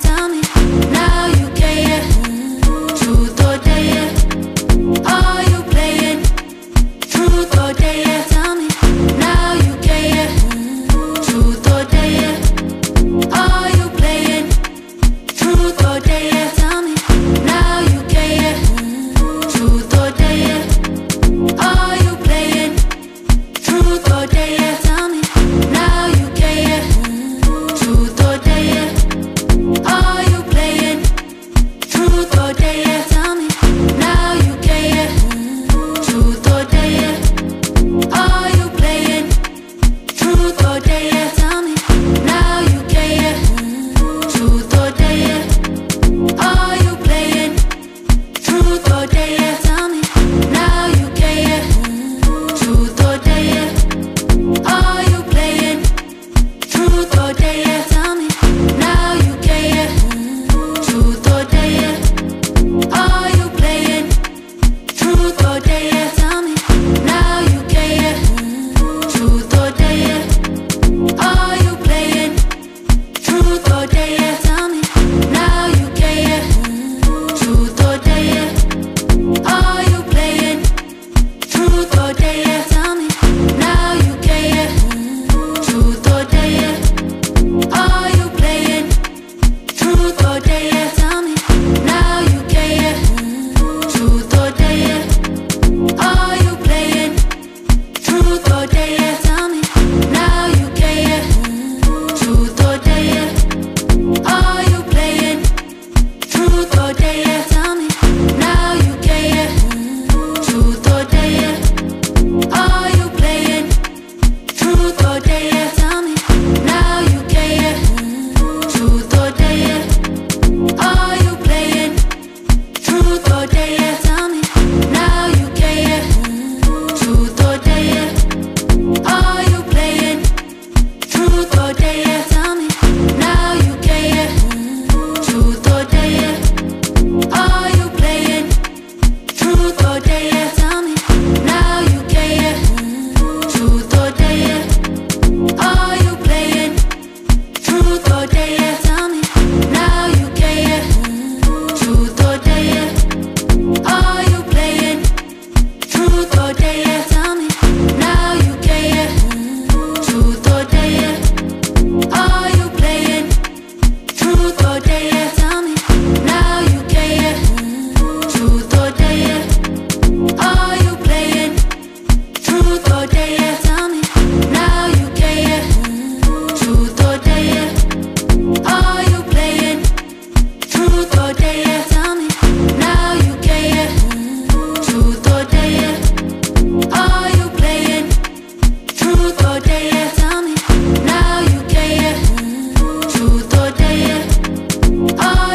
Tell me, now you care. Truth or dare? Are you playing? Truth or dare? Tell me, now you care. Truth or dare? Are you playing? Truth or dare? Tell me, now you care. Truth or dare? Are you playing? Truth or dare? Tell me, now you care. Truth or dare? Are you playing? Truth or dare? Tell me, now you care. Truth or dare? Are you playing? Truth or dare? Tell me, now you care. Truth or dare? Are you playing? Truth or dare? Tell me, now you care. Truth or dare? Are you playing? Truth or dare? Tell me, now you care. Truth or dare? Are you playing? Truth or dare? Tell me, now you care. Truth or dare? Are you playing? Truth or dare? Tell me, now you care. Truth or dare? Are you playing? Truth or dare? Tell me, now you care. Truth or dare? Are you playing? Truth or dare? Tell me, now you care. Truth or dare? Are you playing? Truth or dare? Tell me, now you care. Truth or dare? Are you playing? Truth or dare? Tell me, now you care. Truth or dare? Are you playing? Truth or dare? Tell me, now you care. Truth or dare? Are you playing? Truth or dare? Tell me, now you care. Truth or dare? Are you playing? Truth or dare? Tell me, now you care. Truth or dare? Are you playing? Truth or dare? Tell me, now you care. Truth or dare? Are you playing? Truth or dare? Tell me, now you care. Truth or dare? Are you playing? Truth or dare? Tell me, now you care. Truth or dare? Are you playing? Truth or dare? Tell me, now you care. Truth or dare? Are you playing? Truth or dare? Tell me, now you care. Truth or dare? Are you playing? Truth or dare? Tell me, now you care. Truth or dare? Are you playing? Truth or dare? Tell me, now you care. Truth or dare? Are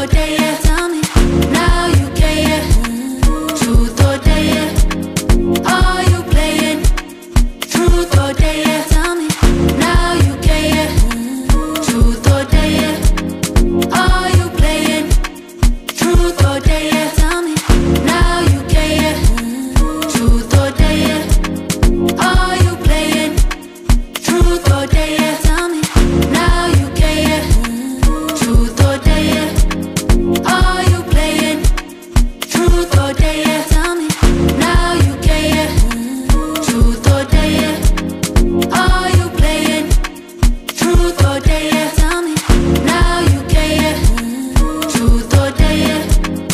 or dare? Tell me now you care. Truth or dare? Are you playing? Truth or dare? Tell me now you care. Truth or dare? Are you playing? Truth or dare? Tell me now you care. Truth or dare? Are you playing? Truth or dare? Tell me now you care. Truth or dare? Are you playing? Truth or dare? Tell me now you care. Truth or dare? Are you playing? Truth or dare? Tell me now you care. Truth or dare?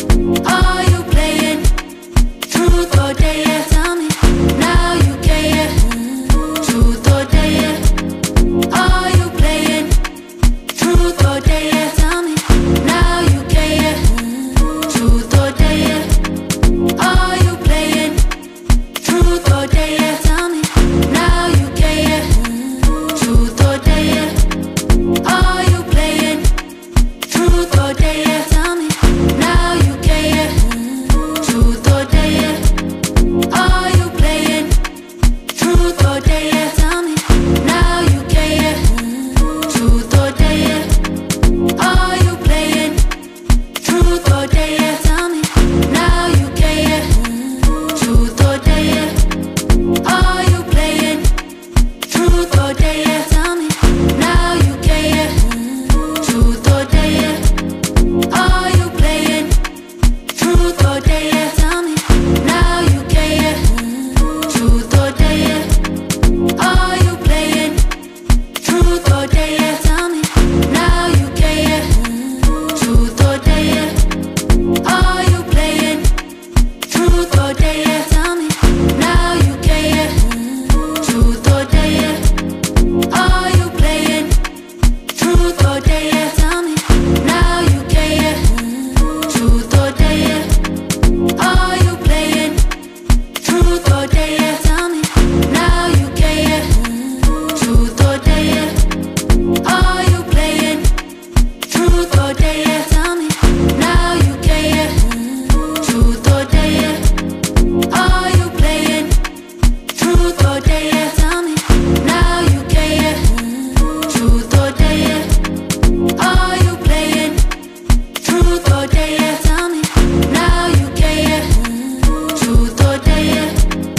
Are you playing? Truth or dare? Tell me now you care. Truth or dare? Are you playing? Truth or dare? Tell me now you care. Truth or dare? Are you playing? Truth or dare? Tell me now you care. Truth or dare? Are you playing? Truth or dare? Tell me now you care. Truth or dare? Are you playing? Truth or dare? Tell me now you care. Truth or dare? Are you playing? Truth or dare? Tell me now you care. Truth or dare? Are you playing? Truth or dare? Tell me now you care. Truth or dare? Are you playing? Truth or dare? Tell me now you care. Truth or dare? Are you playing? Truth or dare? Tell me now you care. Truth or dare? Are you playing? Truth or dare? Tell me now you care. Truth or dare? Are you playing? Truth or dare? Tell me now you care. Truth or dare? Are you playing? Truth or dare? Tell me now you care. Truth or dare? Are you playing? Truth or dare? Tell me now you care. Truth or dare? Are you playing? Truth or dare? Tell me now you care. Truth or dare? Are you playing? Truth or dare? Tell me now you care. Truth or dare?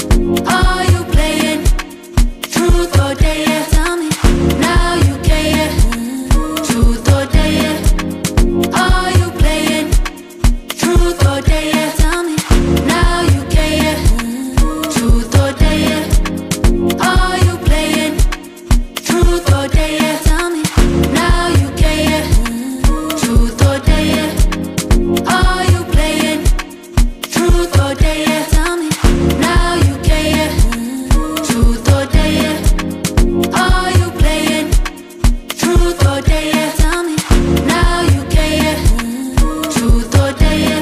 Are you playing? Truth or dare? Tell me now you care. Truth or dare? Are you playing? Truth or dare? Tell me now you care. Truth or dare? Are you playing? Truth or dare? Tell me now you care. Truth or dare? Are you playing? Truth or dare? Tell me now you care. Truth or dare? Are you playing? Truth or dare? Tell me now you care. Truth or dare?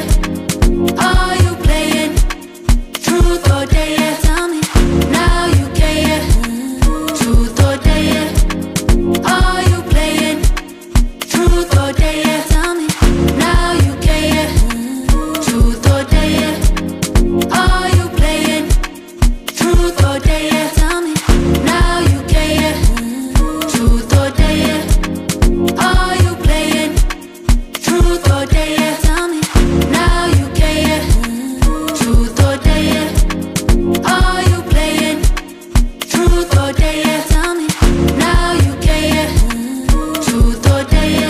Are you playing? Truth or dare? Tell me now you care. Truth or dare? Are you playing? Truth or dare? Tell me now you care. Truth or dare? Are you playing? Truth or dare? Tell me now you care. Truth or dare? Are you playing? Truth or dare? Tell me now you care. Truth or dare? Are you playing? Truth or dare? Tell me now you care. Truth or dare?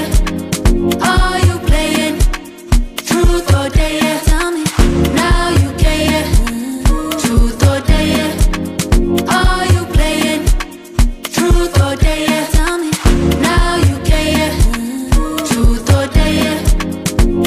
Are you playing? Truth or dare? Tell me now you care. Truth or dare? Are you playing? Truth or dare? Tell me now you care. Truth or dare?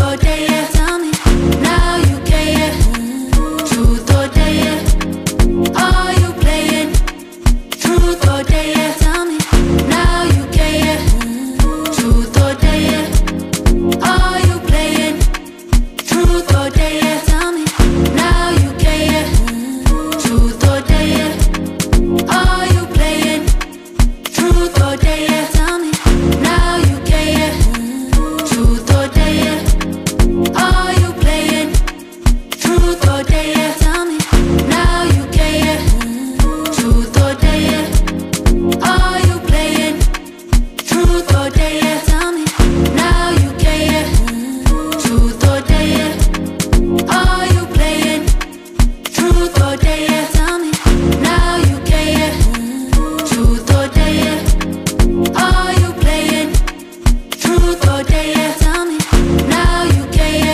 or dare? Tell me now you care. Truth or dare? Are you playing? Truth or dare? Tell me now you care. Truth or dare? Are you playing? Truth or dare? Tell me now you care. Truth or dare? Are you playing? Truth or dare? Tell me now you care. Truth or dare? Are you playing? Truth or dare? Tell me now you care. Truth or dare? Are you playing? Truth or dare? Tell me now you care. Truth or dare? Are you playing? Truth or dare? Tell me now you care. Truth or dare? Are you playing? Truth or dare? Tell me now you care.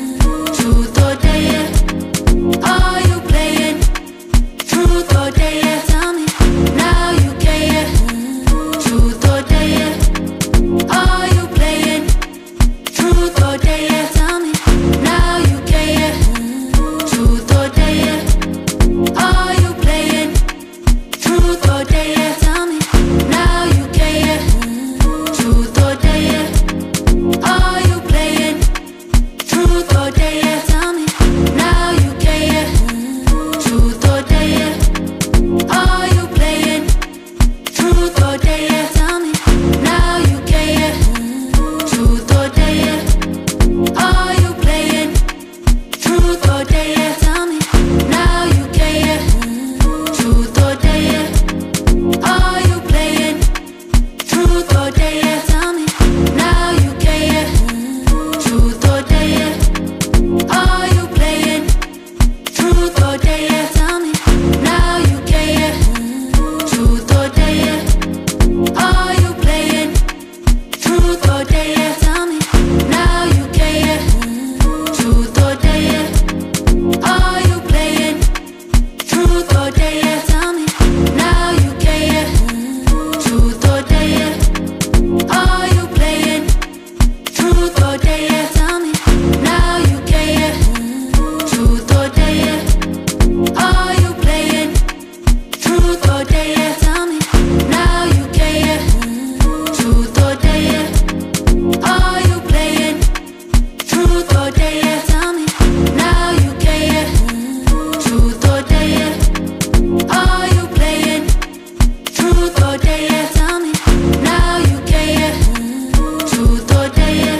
Truth or dare? Are you playing? Truth or dare? Tell me now you care. Truth or dare? Are you playing? Truth or dare? Tell me now you care. Truth or dare? Are you playing? Truth or dare? Tell me now you care. Truth or dare? Are you playing? Truth or dare? Tell me now you care. Truth or dare? Are you playing? Truth or dare? Tell me now you care. Truth or dare? Are you playing? Truth or dare? Tell me now you care. Truth or dare? Are you playing? Truth or dare? Tell me now you care. Truth or dare? Are you playing? Truth or dare? Tell me now you care. Truth or dare? Are you playing? Truth or dare? Tell me now you care. Truth or dare? Are you playing? Truth or dare? Tell me now you care. Truth or dare? Are you playing? Truth or dare? Tell me now you care. Truth or dare? Are you playing? Truth or dare? Tell me now you care. Truth or dare? Are you playing? Truth or dare? Tell me now you care. Truth or dare? Are you playing? Truth or dare? Tell me now you care. Truth or dare?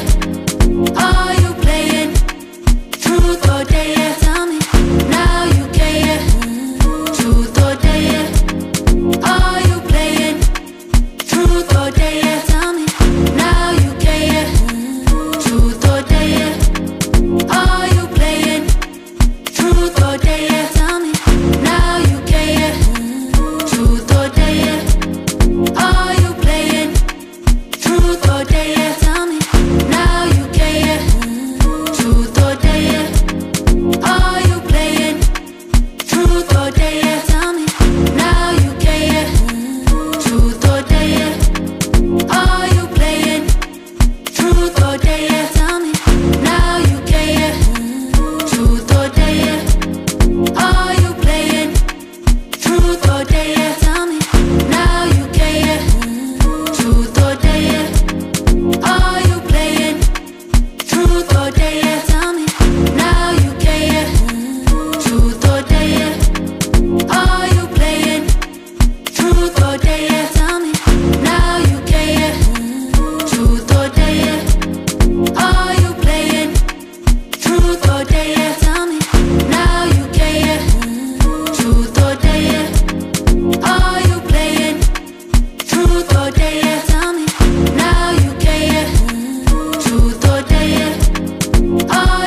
Are you playing? Truth or dare? Tell me now you care. Truth or dare? Are you playing? Truth or dare? Tell me now you care. Truth or dare? Are you playing? Truth or dare? Tell me now you care. Truth or dare? Are you playing? Truth or dare? Tell me now you care. Truth or dare? Are you playing? Truth or dare? Tell me now you care. Truth or dare? Are you playing? Truth or dare? Tell me now you care. Truth or dare? Are you playing? Truth or dare? Tell me now you care. Truth or dare? Are you playing? Truth or dare? Tell me now you care. Truth or dare? Are you playing? Truth or dare? Tell me now you care. Truth or dare? Are you playing? Truth or dare? Tell me now you care. Truth or dare? Are you playing? Truth or dare? Tell me now you care. Truth or dare? Are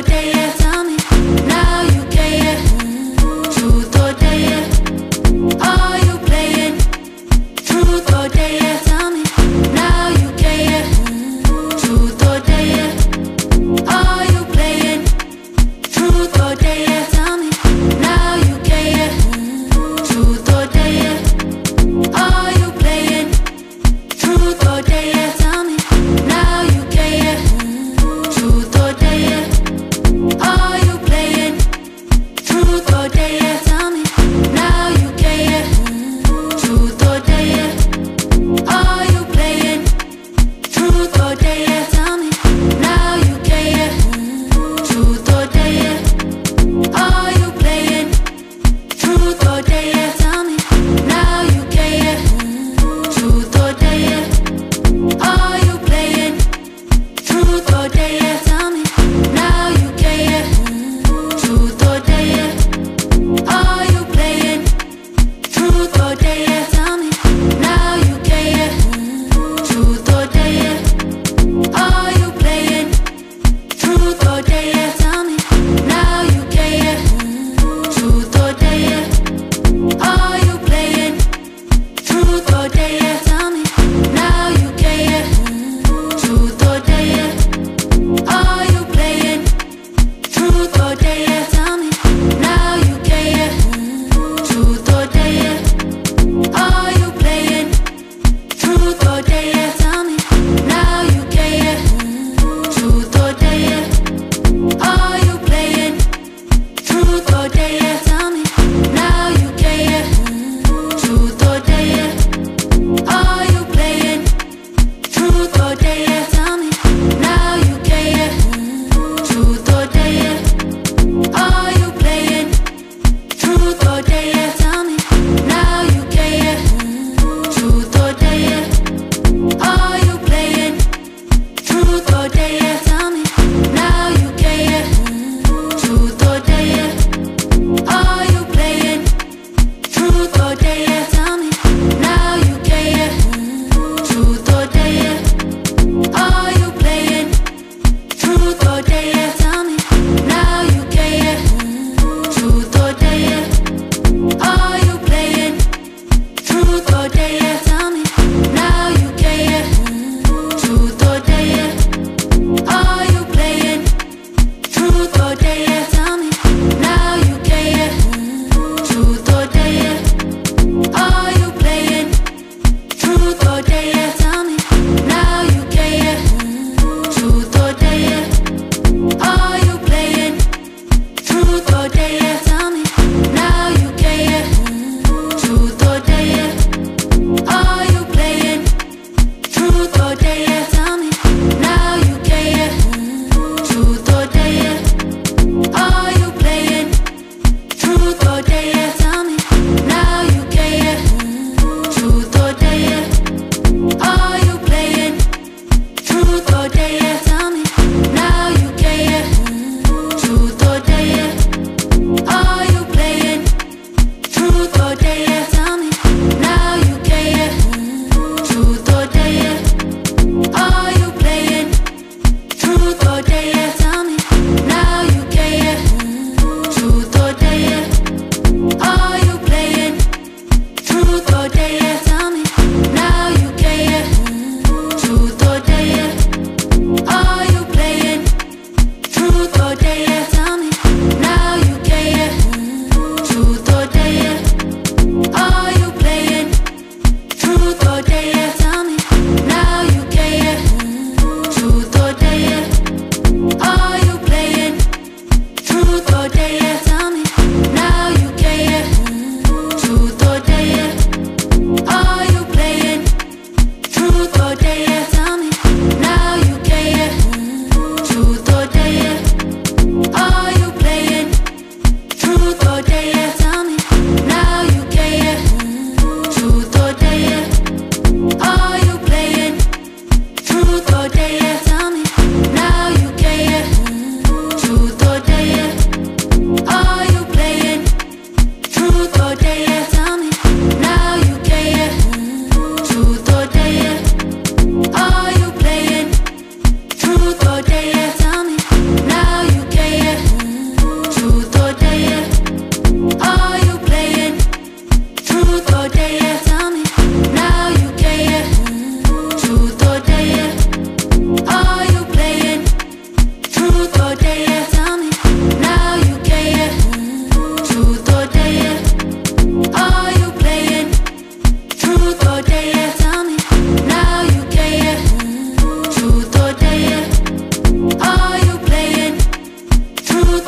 dare. Tell me now you care. Truth or dare? Are you playing? Truth or dare? Tell me now you care. Truth or dare? Are you playing? Truth or dare? Tell me now you care. Truth or dare? Are you playing? Truth or dare? Tell me now you care. Truth or dare? Are you playing? Truth or dare? Tell me now you care. Truth or dare? Are you playing? Truth or dare? Tell me now you care. Truth or dare? Are you playing? Truth or dare? Tell me now you care. Truth or dare? Are you playing? Truth or dare? Tell me now you care. Truth or dare? Are you playing? Truth or dare? Tell me now you care. Truth or dare? Are you playing? Truth or dare? Tell me now you care. Truth or dare? Are you playing? Truth or dare? Tell me now you care. Truth or dare? Are you playing? Truth or dare? Tell me now you care. Truth or dare? Are you playing? Truth or dare? Tell me now you care. Truth or dare? Are you playing? Truth or dare? Tell me now you care. Truth or dare? Are you playing? Truth or dare? Tell me now you care. Truth or dare? Are you playing? Truth or dare? Tell me now you care. Truth or dare? Are you playing? Truth or dare? Tell me now you care. Truth or dare? Are you playing? Truth or dare? Tell me now you care. Truth or dare? Are you playing? Truth or dare? Tell me now you care. Truth or dare? Are you playing? Truth or dare? Tell me now you care. Truth or dare? Are you playing? Truth or dare? Tell me now you care. Truth or dare? Are you playing? Truth or dare? Tell me now you care. Truth or dare? Are you playing? Truth or dare? Tell me now you care. Truth or dare? Are you playing? Truth or dare? Tell me now you care. Truth or dare? Are you playing? Truth or dare? Tell me now you care. Truth or dare? Are you playing? Truth or dare? Tell me now you care. Truth or dare? Are you playing? Truth or dare? Tell me now you care. Truth or dare? Are you playing? Truth or dare? Tell me now you care. Truth or dare? Are you playing? Truth or dare? Tell me now you care. Truth or dare? Are you playing? Truth or dare? Tell me now you care. Truth or dare? Are you playing? Truth or dare? Tell me now you care. Truth or dare? Are you playing? Truth or dare? Tell me now you care. Truth or dare? Are you playing? Truth or dare? Tell me now you care. Truth or dare?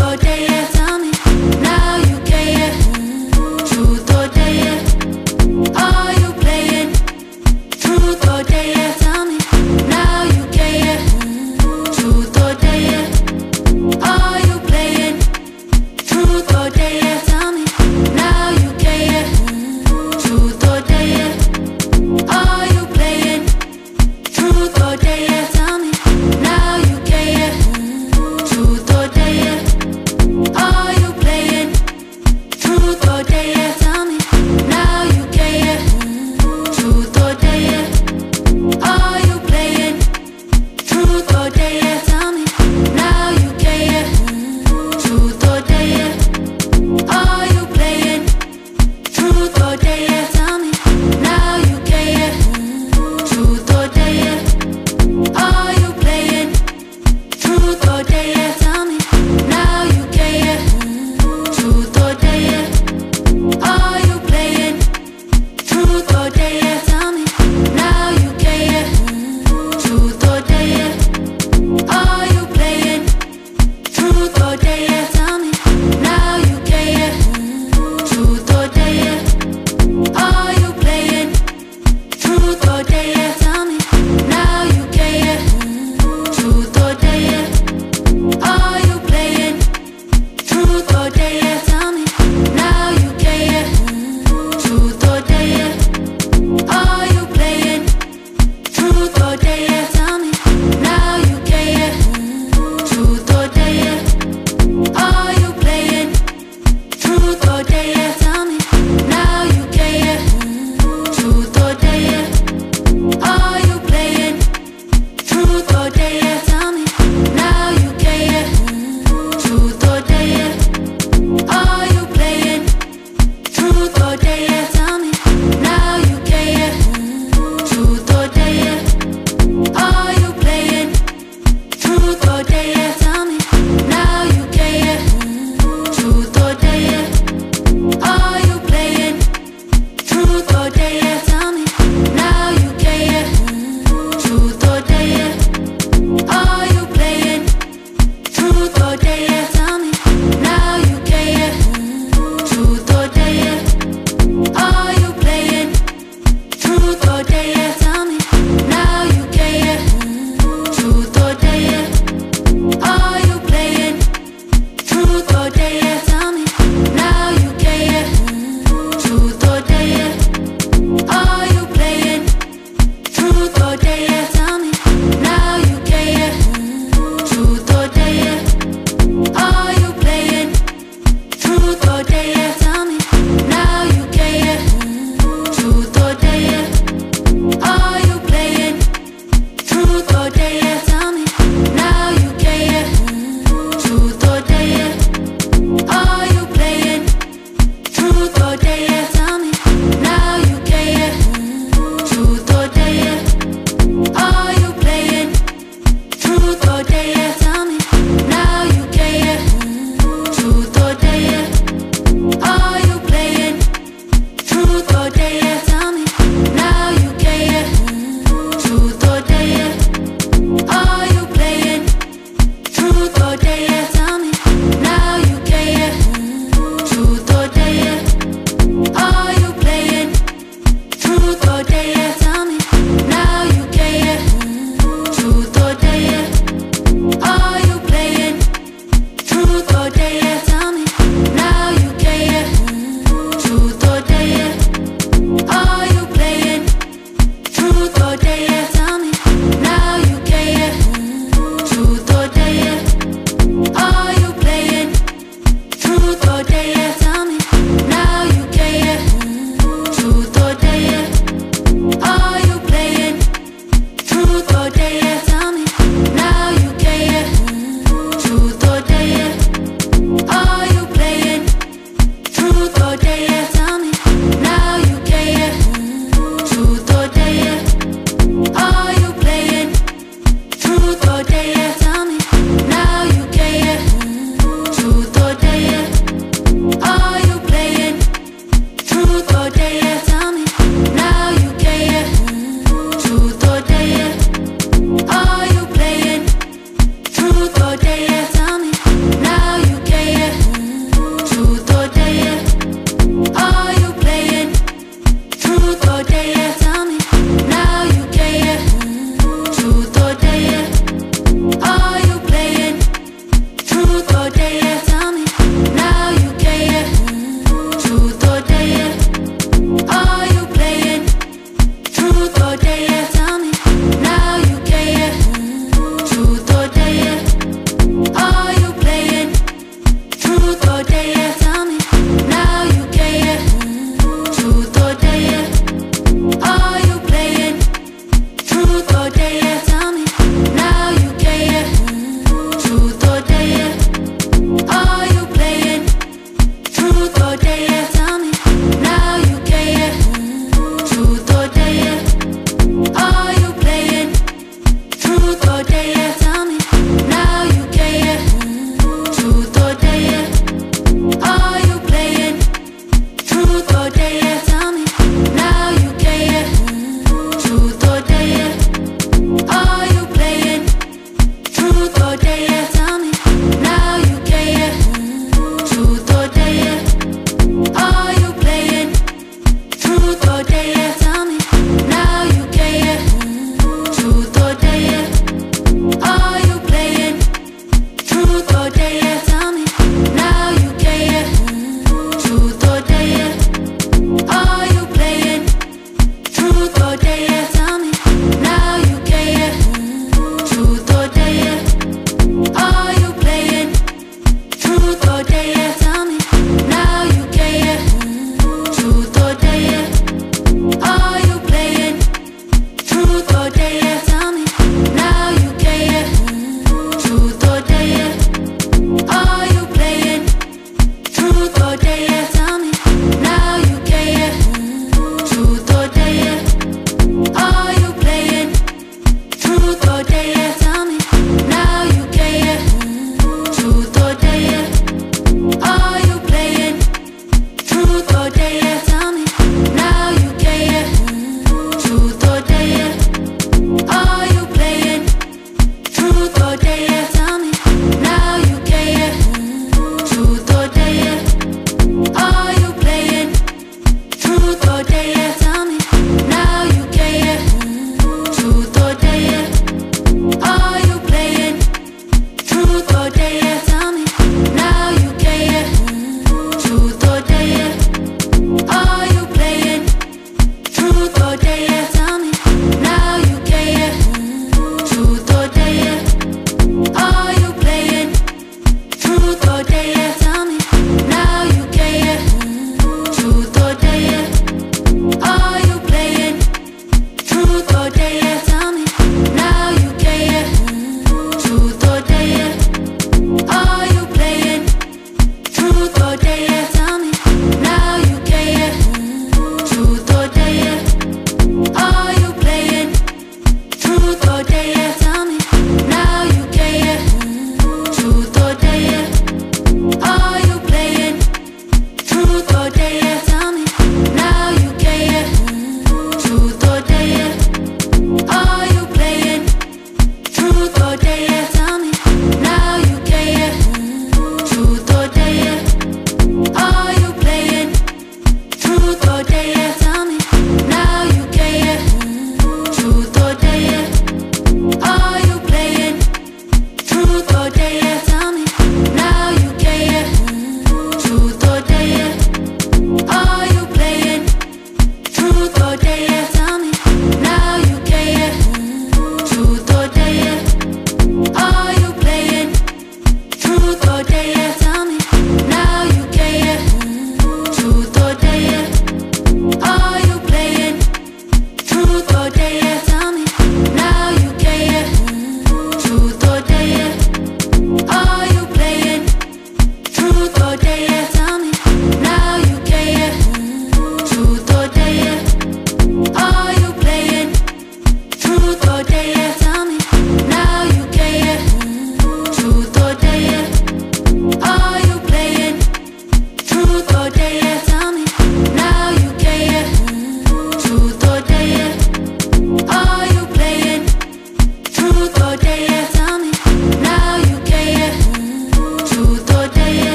or dare? Tell me now you care. Truth or dare? Are you playing? Truth or dare? Tell me now you care. Truth or dare? Are you playing? Truth or dare? Tell me now you care. Truth or dare? Are you playing? Truth or dare? Tell me now you care. Truth or dare? Are you playing? Truth or dare? Tell me now you care. Truth or dare? Are you playing? Truth or dare? Tell me now you care. Truth or dare? Are you playing? Truth or dare? Tell me now you care. Truth or dare? Are you playing? Truth or dare? Tell me now you care. Truth or dare? Are you playing? Truth or dare? Tell me now you care. Truth or dare? Are you playing? Truth or dare? Tell me now you care. Truth or dare? Are you playing? Truth or dare? Tell me now you care. Truth or dare? Are you playing? Truth or dare? Tell me now you care. Truth or dare? Are you playing? Truth or dare? Tell me now you care. Truth or dare? Are you playing? Truth or dare? Tell me now you care. Truth or dare? Are you playing? Truth or dare? Tell me now you care. Truth or dare? Are you playing? Truth or dare? Tell me now you care. Truth or dare? Are you playing? Truth or dare? Tell me now you care. Truth or dare? Are you playing? Truth or dare? Tell me now you care. Truth or dare? Are you playing? Truth or dare? Tell me now you care. Truth or dare? Are you playing? Truth or dare? Tell me now you care. Truth or dare? Are you playing? Truth or dare? Tell me now you care. Truth or dare? Are you playing? Truth or dare? Tell me now you care. Truth or dare? Are you playing? Truth or dare? Tell me now you care. Truth or dare? Are you playing? Truth or dare? Tell me now you care. Truth or dare? Are you playing? Truth or dare? Tell me now you care. Truth or dare? Are you playing? Truth or dare? Tell me now you care. Truth or dare? Are you playing? Truth or dare? Tell me now you care. Truth or dare? Are you playing? Truth or dare? Tell me now you care. Truth or dare? Are you playing? Truth or dare? Tell me now you care. Truth or dare? Are you playing? Truth or dare? Tell me now you care. Truth or dare? Are you playing? Truth or dare? Tell me now you care. Truth or dare? Are you playing? Truth or dare? Tell me now you care. Truth or dare? Are you playing? Truth or dare? Tell me now you care. Truth or dare? Are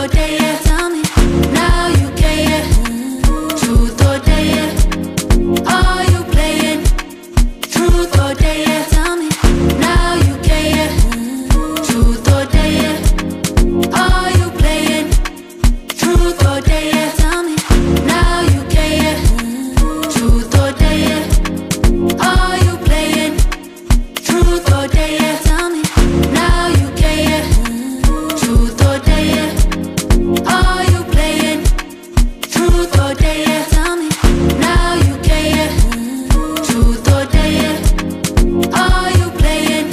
or dare? Tell me now you care. Truth or dare? Are you playing? Truth or dare? Tell me now you care. Truth or dare? Are you playing? Truth or dare? Tell me now you care. Truth or dare? Are you playing? Truth or dare? Tell me now you care. Truth or dare? Are you playing? Truth or dare? Tell me now you care. Truth or dare? Are you playing?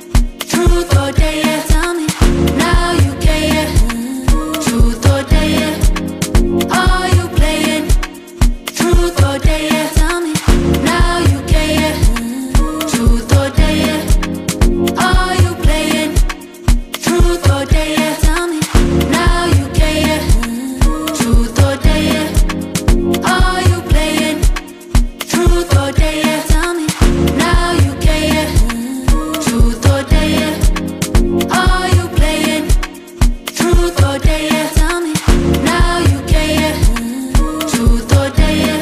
Truth or dare? Tell me now you care. Truth or dare? Are you playing? Truth or dare? Tell me now you care. Truth or dare? Are you playing? Truth or dare? Tell me now you care. Truth or dare? Are you playing? Truth or dare? Tell me now you care. Truth or dare? Are you playing? Truth or dare? Tell me now you care. Truth or dare?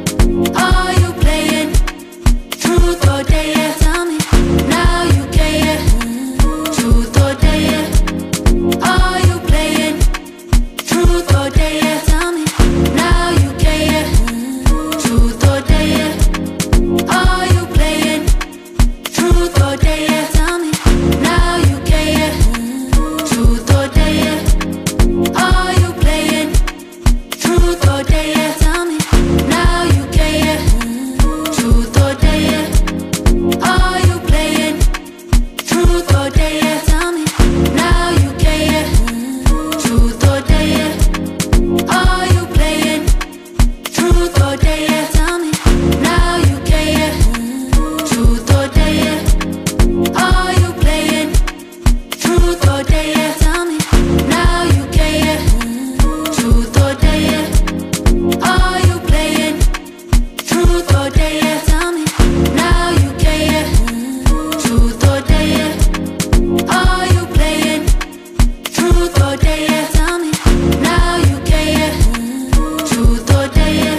Are you playing? Truth or dare? Tell me now you care. Truth or dare? Are you playing? Truth or dare? Tell me now you care. Truth or dare? Are you playing? Truth or dare? Tell me now you care. Truth or dare? Are you playing? Truth or dare? Tell me now you care. Truth or dare? Are you playing? Truth or dare? Tell me now you care. Truth or dare? Are you playing? Truth or dare? Tell me now you care. Truth or dare? Are you playing? Truth or dare? Tell me now you care. Truth or dare? Are you playing? Truth or dare? Tell me now you care. Truth or dare? Are you playing? Truth or dare? Tell me now you care. Truth or dare?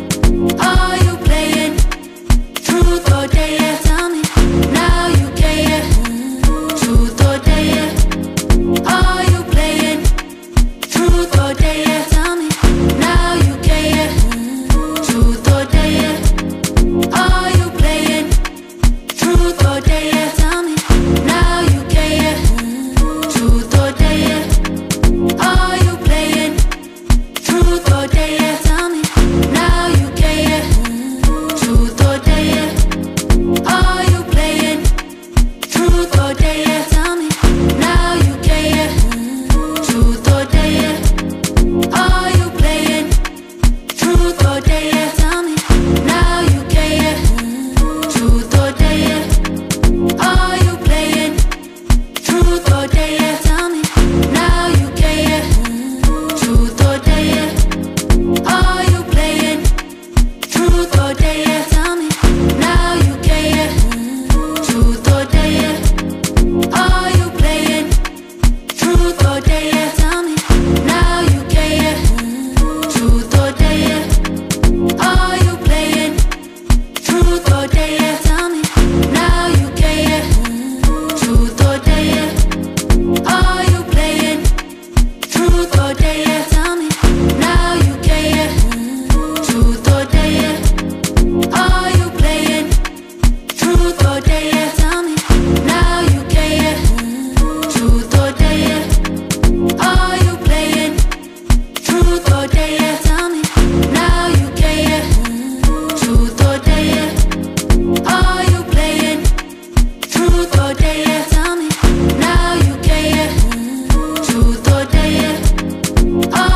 Are you playing? Truth or dare? Tell me now you care. Truth or dare? Are you playing? Truth or dare? Tell me now you care. Truth or dare? Are you playing? Truth or dare? Tell me now you care. Truth or dare? Are you playing? Truth or dare? Tell me now you care. Truth or dare? Are you playing? Truth or dare? Tell me now you care. Truth or dare? Are you playing? Truth or dare? Tell me now you care. Truth or dare? Are you playing? Truth or dare? Tell me now you care. Truth or dare? Are you playing? Truth or dare? Tell me now you care. Truth or dare? Are you playing? Truth or dare? Tell me now you care. Truth or dare? Are you playing? Truth or dare? Tell me now you care. Truth or dare? Are you playing? Truth or dare? Tell me now you care. Truth or dare? Are you playing? Truth or dare? Tell me now you care. Truth or dare? Are you playing? Truth or dare? Tell me now you care. Truth or dare? Are you playing? Truth or dare? Tell me now you care. Truth or dare? Are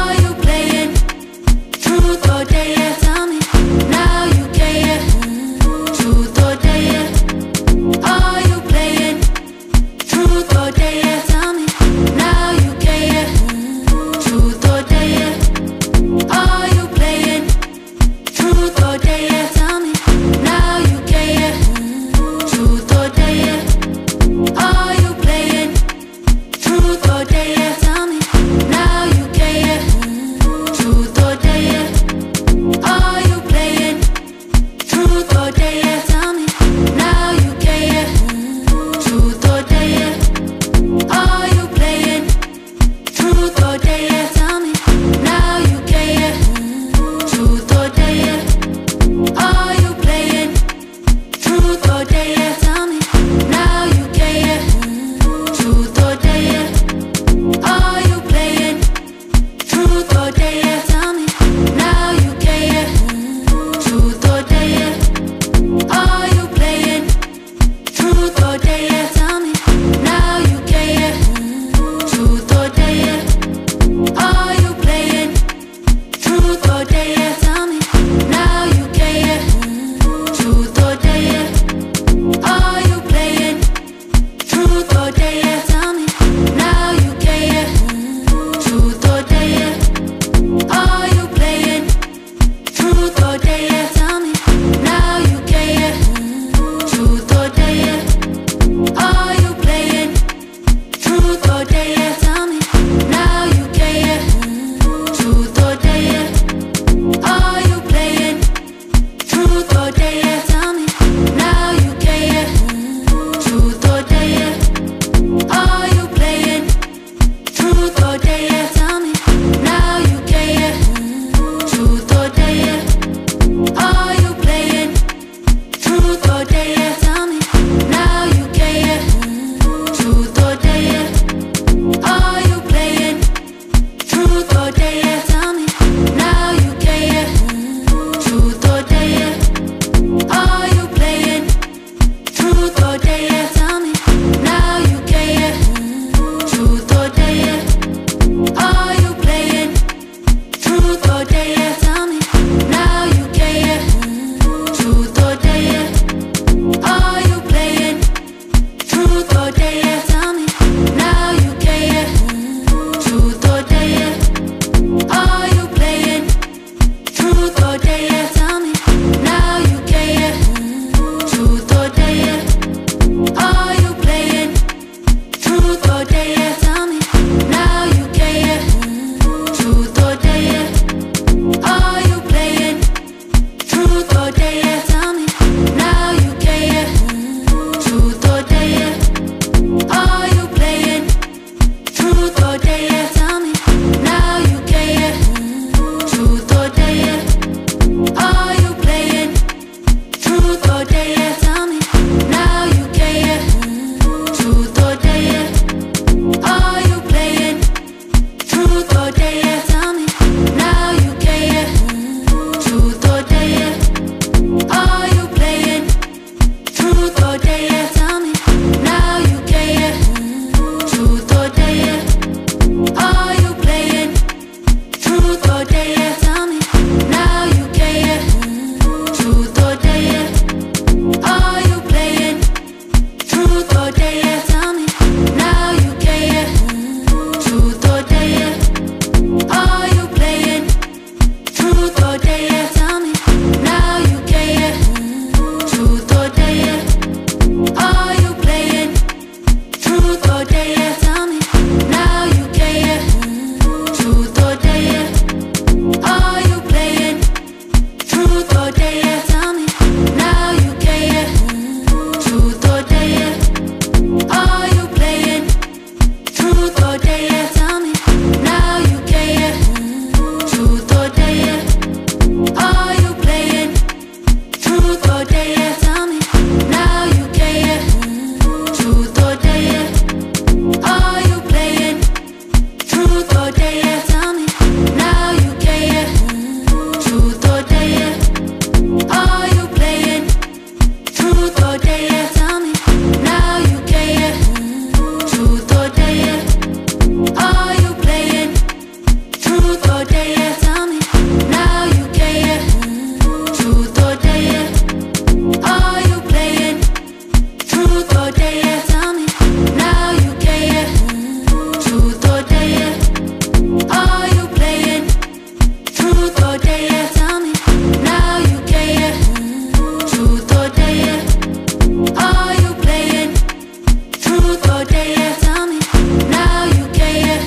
or dare? Tell me now you care. Truth or dare? Are you playing? Truth or dare? Tell me now you care. Truth or dare? Are you playing? Truth or dare? Tell me now you care. Truth or dare? Are you playing? Truth or dare? Tell me now you care.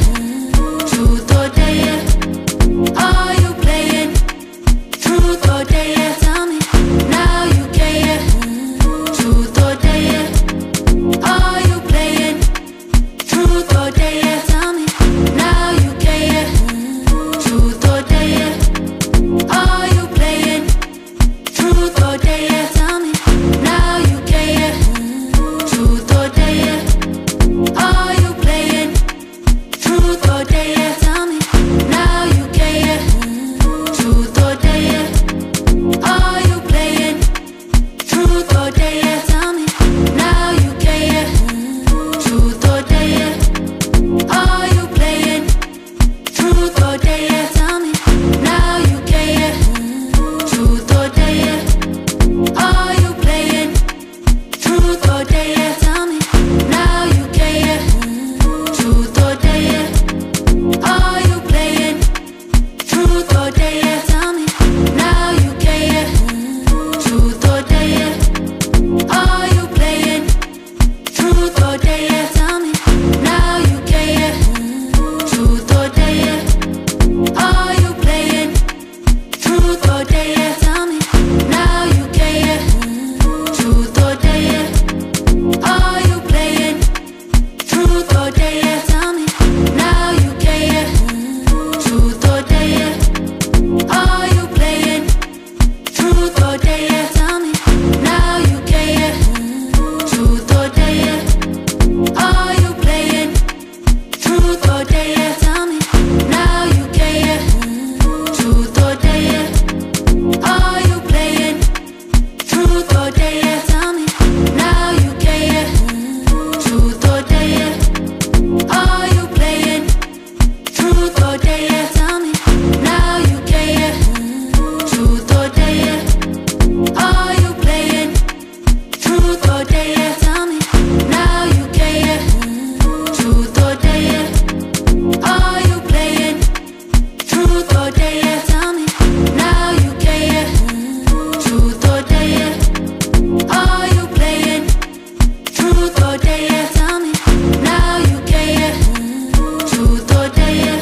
Truth or dare? Are you playing? Truth or dare? Tell me now you care. Truth or dare? Are you playing? Truth or dare? Tell me now you care. Truth or dare? Are you playing? Truth or dare? Tell me now you care. Truth or dare? Are you playing? Truth or dare? Tell me now you care. Truth or dare? Are you playing? Truth or dare? Tell me now you care. Truth or dare? Are you playing? Truth or dare? Tell me now you care. Truth or dare? Are you playing? Truth or dare? Tell me now you care. Truth or dare? Are you playing? Truth or dare? Tell me now you care. Truth or dare? Are you playing? Truth or dare? Tell me now you care. Truth or dare? Are you playing? Truth or dare? Tell me now you care. Truth or dare? Are you playing? Truth or dare? Tell me now you care. Truth or dare? Are you playing? Truth or dare? Tell me now you care. Truth or dare? Are you playing? Truth or dare? Tell me now you care. Truth or dare? Are you playing? Truth or dare? Tell me now you care. Truth or dare? Are you playing? Truth or dare? Tell me now you care. Truth or dare? Are you playing? Truth or dare? Tell me now you care. Truth or dare? Are you playing? Truth or dare? Tell me now you care. Truth or dare? Are you playing? Truth or dare? Tell me now you care. Truth or dare?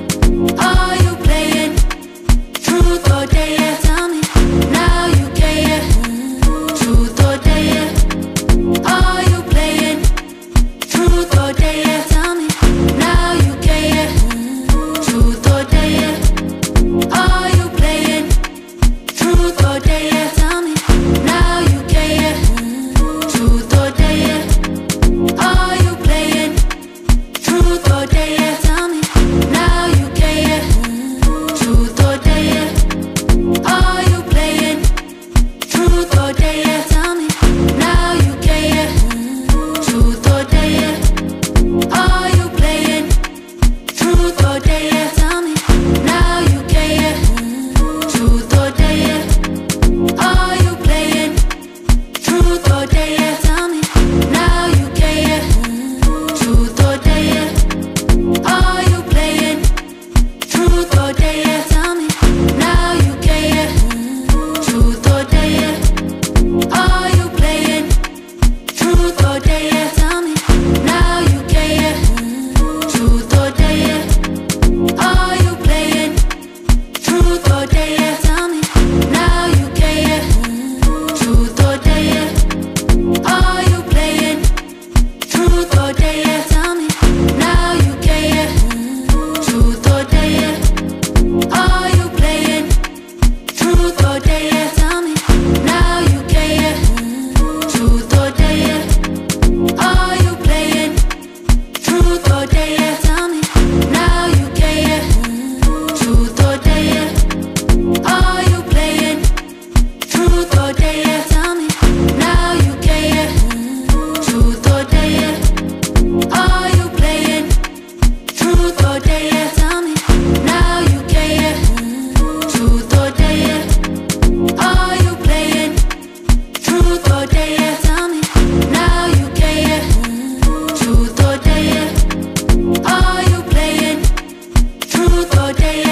Are you playing? Truth or dare? Tell me now you care. Truth or dare? Are you playing? Truth or dare? Tell me now you care. Truth or dare? Are you playing? Truth or dare? Tell me now you care. Truth or dare? Are you playing? Truth or dare? Tell me now you care. Truth or dare? Are you playing? Truth or dare? Tell me now you care. Truth or dare? Are you playing? Truth or dare? Tell me now you care. Truth or dare? Are you playing? Truth or dare? Tell me now you care. Truth or dare? Are you playing? Truth or dare? Tell me now you care. Truth or dare? Are you playing? Truth or dare? Tell me now you care. Truth or dare? Are you playing? Truth or dare? Tell me now you care. Truth or dare? Are you playing? Truth or dare? Tell me now you care. Truth or dare? Are day.